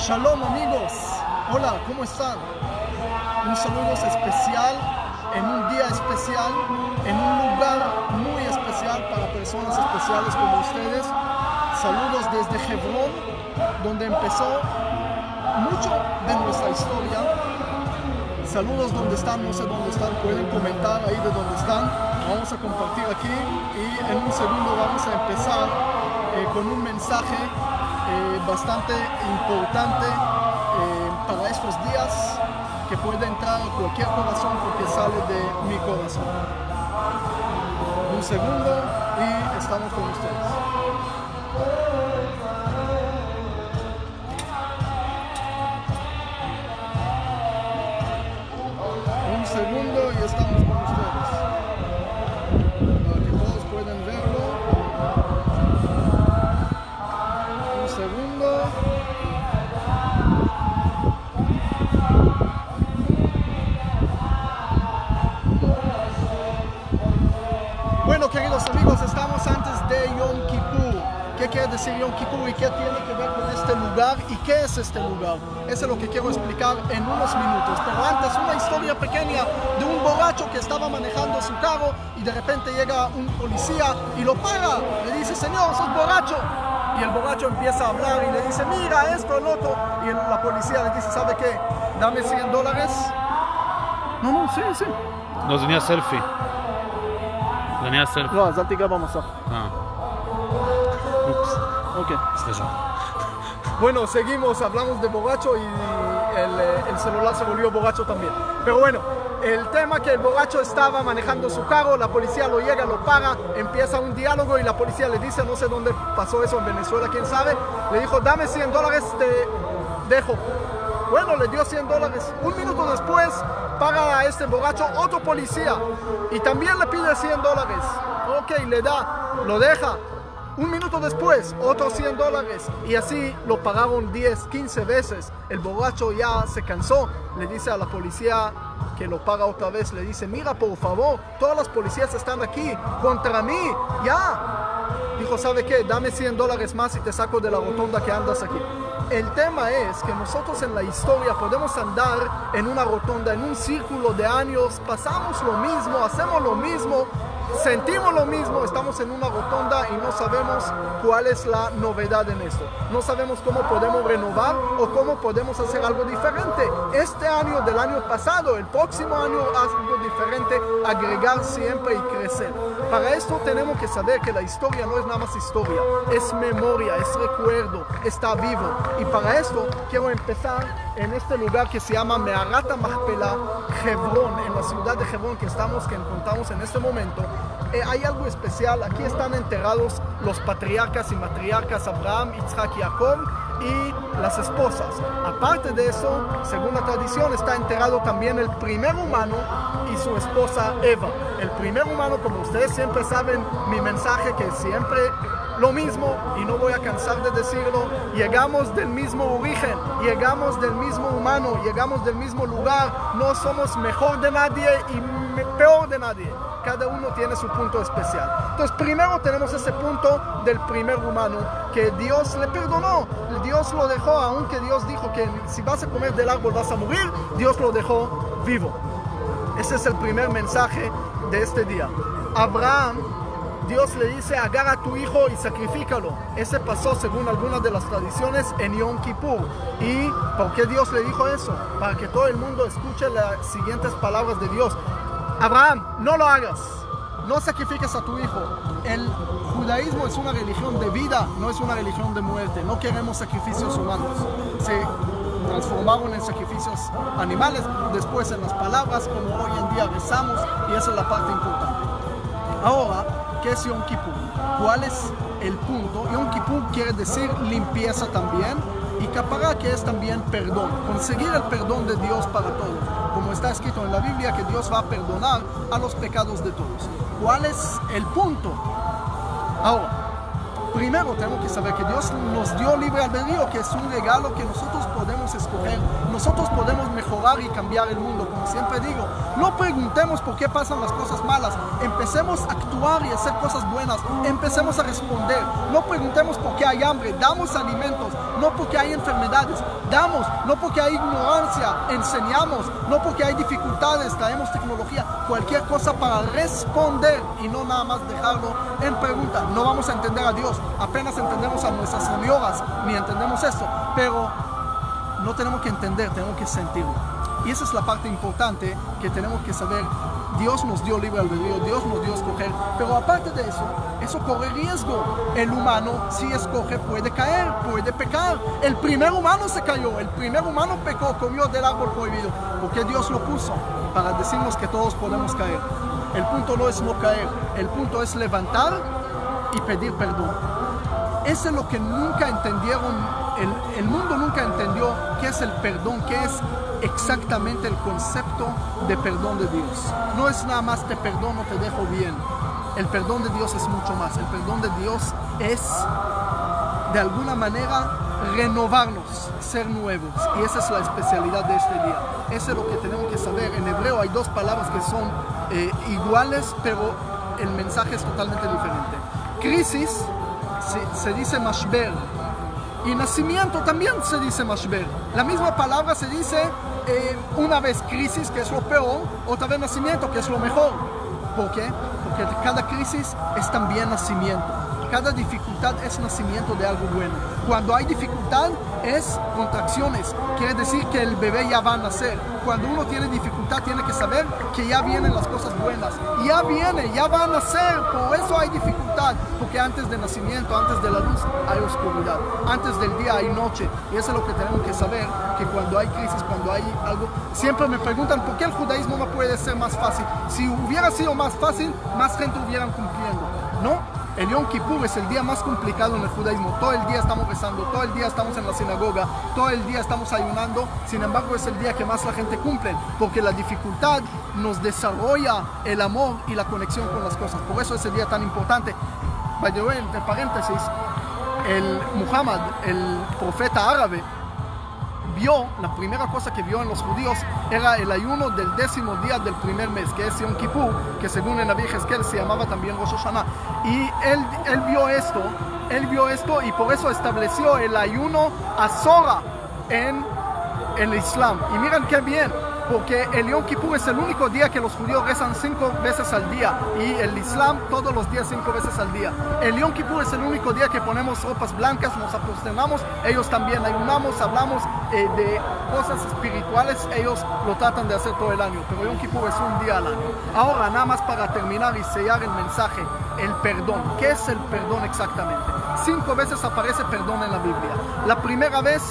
Shalom amigos, hola, ¿cómo están? Un saludo especial, en un día especial, en un lugar muy especial para personas especiales como ustedes. Saludos desde Hebrón, donde empezó mucho de nuestra historia. Saludos donde están, no sé dónde están, pueden comentar ahí de dónde están. Vamos a compartir aquí y en un segundo vamos a empezar con un mensaje bastante importante para estos días, que puede entrar a cualquier corazón porque sale de mi corazón. Un segundo y estamos con ustedes. Un segundo y estamos con ustedes, para que todos puedan verlo. Un segundo. Bueno, queridos amigos, estamos antes de Yom Kippur. ¿Qué quiere decir Yom Kippur y qué tiene que ver con este lugar y qué es este lugar? Eso es lo que quiero explicar en unos minutos. Pero antes, una historia pequeña de un borracho que estaba manejando su carro y de repente llega un policía y lo para. Le dice: señor, sos borracho. Y el borracho empieza a hablar y le dice: mira esto, el otro. Y la policía le dice: ¿sabe qué? Dame $100. No, sí. No, זה נהיה סלפי. זה נהיה סלפי. לא, אז אל תיגע במסך. אופס. אוקיי. סליחה. Bueno, seguimos, hablamos de borracho y el celular se volvió borracho también. Pero bueno, el tema que el borracho estaba manejando su carro, la policía lo llega, lo para, empieza un diálogo y la policía le dice, no sé dónde pasó eso, en Venezuela, quién sabe, le dijo: dame $100, te dejo. Bueno, le dio $100. Un minuto después paga a este borracho otro policía y también le pide $100. Ok, le da, lo deja. Un minuto después, otros $100 y así lo pagaron 10, 15 veces. El borracho ya se cansó, le dice a la policía que lo paga otra vez, le dice: mira, por favor, todas las policías están aquí contra mí, ya. Dijo: ¿sabe qué? Dame $100 más y te saco de la rotonda que andas aquí. El tema es que nosotros en la historia podemos andar en una rotonda, en un círculo de años, pasamos lo mismo, hacemos lo mismo, sentimos lo mismo, estamos en una rotonda y no sabemos cuál es la novedad en esto. No sabemos cómo podemos renovar o cómo podemos hacer algo diferente. Este año del año pasado, el próximo año, algo diferente, agregar siempre y crecer. Para esto tenemos que saber que la historia no es nada más historia, es memoria, es recuerdo, está vivo. Y para esto quiero empezar en este lugar que se llama Me'arat HaMachpelah, Hebrón, en la ciudad de Hebrón que encontramos en este momento. Hay algo especial, aquí están enterrados los patriarcas y matriarcas Abraham, Isaac y Jacob y las esposas. Aparte de eso, según la tradición, está enterrado también el primer humano y su esposa Eva. El primer humano, como ustedes siempre saben, mi mensaje que siempre lo mismo y no voy a cansar de decirlo, llegamos del mismo origen, llegamos del mismo humano, llegamos del mismo lugar, no somos mejor de nadie y peor de nadie, cada uno tiene su punto especial. Entonces primero tenemos ese punto del primer humano que Dios le perdonó, Dios lo dejó, aunque Dios dijo que si vas a comer del árbol vas a morir, Dios lo dejó vivo. Ese es el primer mensaje de este día. Abraham, Dios le dice: agarra a tu hijo y sacrifícalo. Ese pasó, según algunas de las tradiciones, en Yom Kippur. ¿Y por qué Dios le dijo eso? Para que todo el mundo escuche las siguientes palabras de Dios. Abraham, no lo hagas, no sacrifiques a tu hijo. El judaísmo es una religión de vida, no es una religión de muerte. No queremos sacrificios humanos. Se transformaron en sacrificios animales, después en las palabras, como hoy en día rezamos, y esa es la parte importante. Ahora, ¿qué es Yom Kippur? ¿Cuál es el punto? Yom Kippur quiere decir limpieza también, y Kapará, que es también perdón, conseguir el perdón de Dios para todos, como está escrito en la Biblia que Dios va a perdonar a los pecados de todos. ¿Cuál es el punto? Ahora, Primero tenemos que saber que Dios nos dio libre albedrío, que es un regalo que nosotros podemos escoger. Nosotros podemos mejorar y cambiar el mundo, como siempre digo. No preguntemos por qué pasan las cosas malas. Empecemos a actuar y a hacer cosas buenas. Empecemos a responder. No preguntemos por qué hay hambre. Damos alimentos. No porque hay enfermedades. Damos. No porque hay ignorancia. Enseñamos. No porque hay dificultades. Traemos tecnología. Cualquier cosa para responder y no nada más dejarlo en pregunta. No vamos a entender a Dios. Apenas entendemos a nuestras señoras. Ni entendemos esto. Pero no tenemos que entender, tenemos que sentirlo. Y esa es la parte importante que tenemos que saber. Dios nos dio libre albedrío, Dios nos dio escoger, pero aparte de eso, eso corre riesgo. El humano, si escoge, puede caer, puede pecar. El primer humano se cayó, el primer humano pecó, comió del árbol prohibido, porque Dios lo puso para decirnos que todos podemos caer. El punto no es no caer, el punto es levantar y pedir perdón. Eso es lo que nunca entendieron. El mundo nunca entendió qué es el perdón, qué es exactamente el concepto de perdón de Dios. No es nada más te perdono, te dejo bien. El perdón de Dios es mucho más. El perdón de Dios es, de alguna manera, renovarnos, ser nuevos. Y esa es la especialidad de este día. Eso es lo que tenemos que saber. En hebreo hay dos palabras que son iguales, pero el mensaje es totalmente diferente. Crisis se dice mashber. Y nacimiento también se dice mashber. La misma palabra se dice una vez crisis, que es lo peor, otra vez nacimiento, que es lo mejor. ¿Por qué? Porque cada crisis es también nacimiento. Cada dificultad es nacimiento de algo bueno. Cuando hay dificultad es contracciones. Quiere decir que el bebé ya va a nacer. Cuando uno tiene dificultad tiene que saber que ya vienen las cosas buenas. Ya viene, ya va a nacer. Por eso hay dificultad. Porque antes del nacimiento, antes de la luz, hay oscuridad. Antes del día hay noche. Y eso es lo que tenemos que saber. Que cuando hay crisis, cuando hay algo... Siempre me preguntan por qué el judaísmo no puede ser más fácil. Si hubiera sido más fácil, más gente hubieran cumpliendo. ¿No? El Yom Kippur es el día más complicado en el judaísmo. Todo el día estamos rezando, todo el día estamos en la sinagoga, todo el día estamos ayunando. Sin embargo, es el día que más la gente cumple, porque la dificultad nos desarrolla el amor y la conexión con las cosas. Por eso es el día tan importante. By the way, entre paréntesis, el Muhammad, el profeta árabe, la primera cosa que vio en los judíos era el ayuno del 10º día del primer mes, que es Yom Kippur, que según el Naví Jezquiel se llamaba también Rosh Hashanah. Y él vio esto y por eso estableció el ayuno Azora en el Islam. Y miren qué bien, porque el Yom Kippur es el único día que los judíos rezan 5 veces al día y el Islam todos los días 5 veces al día. El Yom Kippur es el único día que ponemos ropas blancas, nos aposternamos, ellos también ayunamos, hablamos de cosas espirituales, ellos lo tratan de hacer todo el año, pero Yom Kippur es un día al año. Ahora, nada más para terminar y sellar el mensaje, el perdón. ¿Qué es el perdón exactamente? 5 veces aparece perdón en la Biblia. La primera vez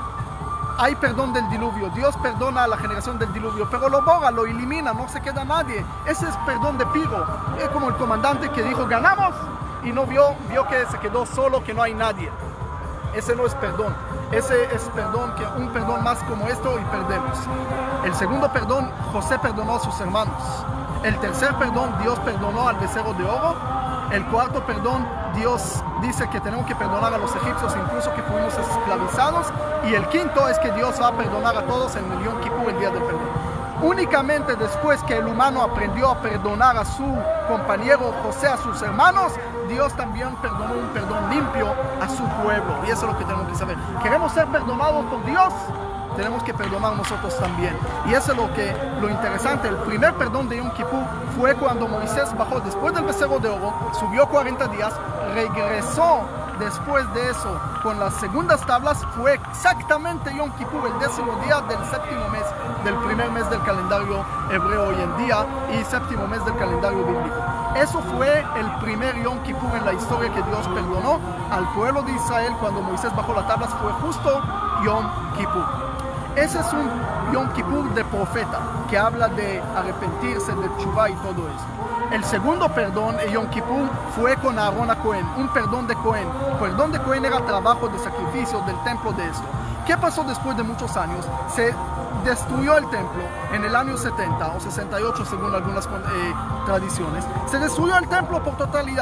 hay perdón del diluvio. Dios perdona a la generación del diluvio, pero lo borra, lo elimina, no se queda nadie. Ese es perdón de Piro. Es como el comandante que dijo, ganamos, y no vio que se quedó solo, que no hay nadie. Ese no es perdón. Ese es perdón, que un perdón más como esto y perdemos. El segundo perdón, José perdonó a sus hermanos. El tercer perdón, Dios perdonó al becerro de oro. El cuarto perdón, Dios dice que tenemos que perdonar a los egipcios, incluso que fuimos esclavizados. Y el quinto es que Dios va a perdonar a todos en el Yom Kippur, el día del perdón. Únicamente después que el humano aprendió a perdonar a su compañero José, a sus hermanos, Dios también perdonó un perdón limpio a su pueblo. Y eso es lo que tenemos que saber. ¿Queremos ser perdonados por Dios? Tenemos que perdonar nosotros también. Y eso es lo interesante. El primer perdón de Yom Kippur fue cuando Moisés bajó después del becerro de oro, subió 40 días, regresó después de eso con las segundas tablas. Fue exactamente Yom Kippur, el 10º día del 7º mes del primer mes del calendario hebreo hoy en día y 7º mes del calendario bíblico. Eso fue el primer Yom Kippur en la historia que Dios perdonó al pueblo de Israel. Cuando Moisés bajó las tablas fue justo Yom Kippur. Ese es un Yom Kippur de profeta, que habla de arrepentirse, de teshuvá y todo eso. El segundo perdón en Yom Kippur fue con Aarón a Cohen, un perdón de Cohen. El perdón de Cohen era trabajo de sacrificio del templo de esto. ¿Qué pasó después de muchos años? Se destruyó el templo en el año 70 o 68 según algunas tradiciones. Se destruyó el templo por totalidad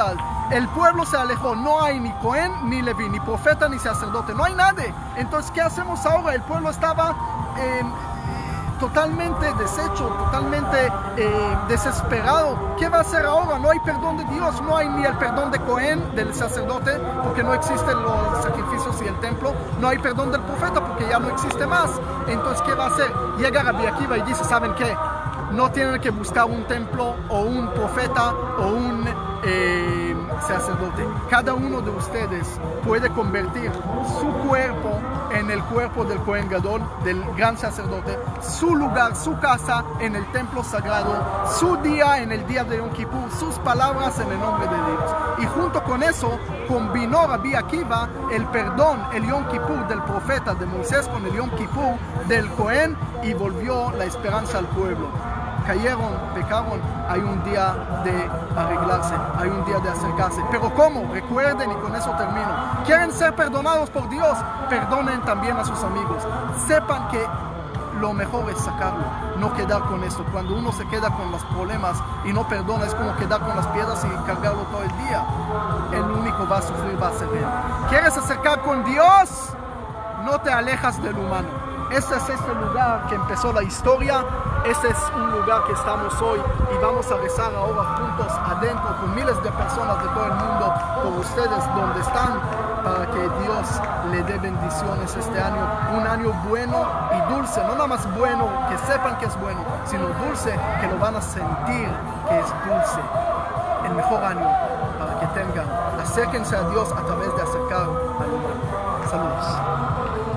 El pueblo se alejó, no hay ni Cohen, ni Leví, ni profeta, ni sacerdote, no hay nadie. Entonces, ¿qué hacemos ahora? El pueblo estaba totalmente deshecho, totalmente desesperado. ¿Qué va a hacer ahora? No hay perdón de Dios, no hay ni el perdón de Cohen, del sacerdote, porque no existen los sacrificios y el templo. No hay perdón del profeta, porque ya no existe más. Entonces, ¿qué va a hacer? Llega Rabbi Akiva y dice, ¿saben qué? No tienen que buscar un templo o un profeta o un sacerdote. Cada uno de ustedes puede convertir su cuerpo en el cuerpo del Cohen Gadol, del gran sacerdote, su lugar, su casa en el templo sagrado, su día en el día de Yom Kippur, sus palabras en el nombre de Dios. Y junto con eso combinó Rabbi Akiva el perdón, el Yom Kippur del profeta de Moisés con el Yom Kippur del Cohen y volvió la esperanza al pueblo. Cayeron, pecaron, hay un día de arreglarse, hay un día de acercarse. Pero ¿cómo? Recuerden, y con eso termino. ¿Quieren ser perdonados por Dios? Perdonen también a sus amigos. Sepan que lo mejor es sacarlo, no quedar con esto. Cuando uno se queda con los problemas y no perdona, es como quedar con las piedras y cargarlo todo el día. El único va a sufrir, va a ser él. ¿Quieres acercar con Dios? No te alejas del humano. Este es este lugar que empezó la historia, este es un lugar que estamos hoy y vamos a rezar ahora juntos adentro con miles de personas de todo el mundo, por ustedes donde están, para que Dios le dé bendiciones este año, un año bueno y dulce, no nada más bueno, que sepan que es bueno, sino dulce, que lo van a sentir que es dulce, el mejor año para que tengan. Acérquense a Dios a través de acercar al humano. Saludos.